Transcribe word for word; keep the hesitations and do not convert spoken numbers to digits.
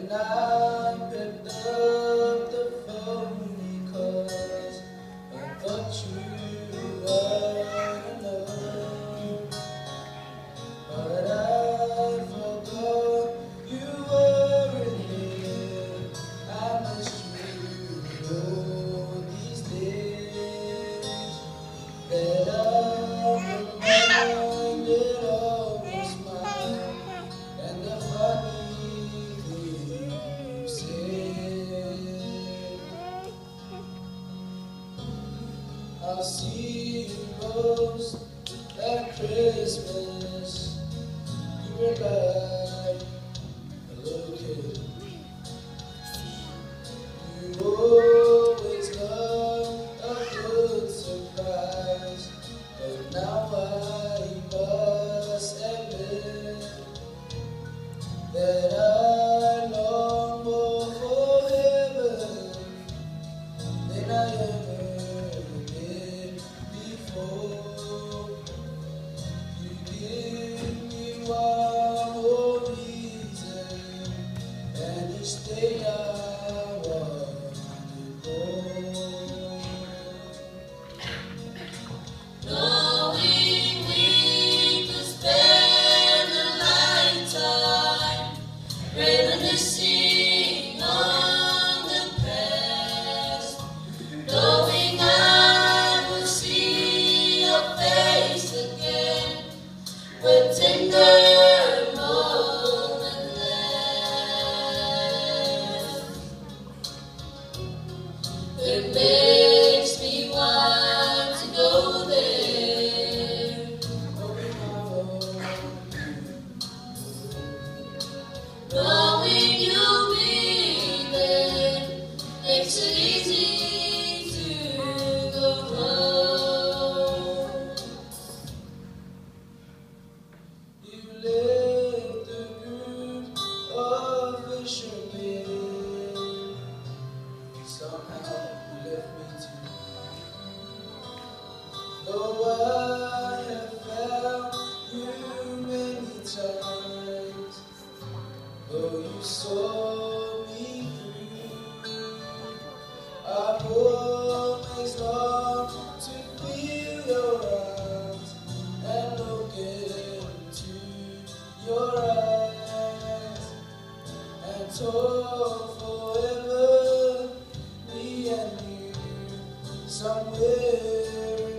And I picked up the phone because I thought you were alone. But I forgot you weren't here. I missed you all these days. That I'm reminded of your smile and the funny thing you said. I'll see you most at Christmas. You were like a little kid. You always got a good surprise, but now I must admit that I long more for heaven than I ever did before. You give me one more reason, and each day I want it more. Knowing we could spend a lifetime reminiscing on the past, knowing I will see your face again with tender moments left. It makes me want to go there. Knowing you'll be there makes it easy to go home. You left a group of fishermen. Somehow you left me too. Though I have found you many times, though you saw me through, I've always longed to feel your arms and look into your eyes and talk forever, me and you, somewhere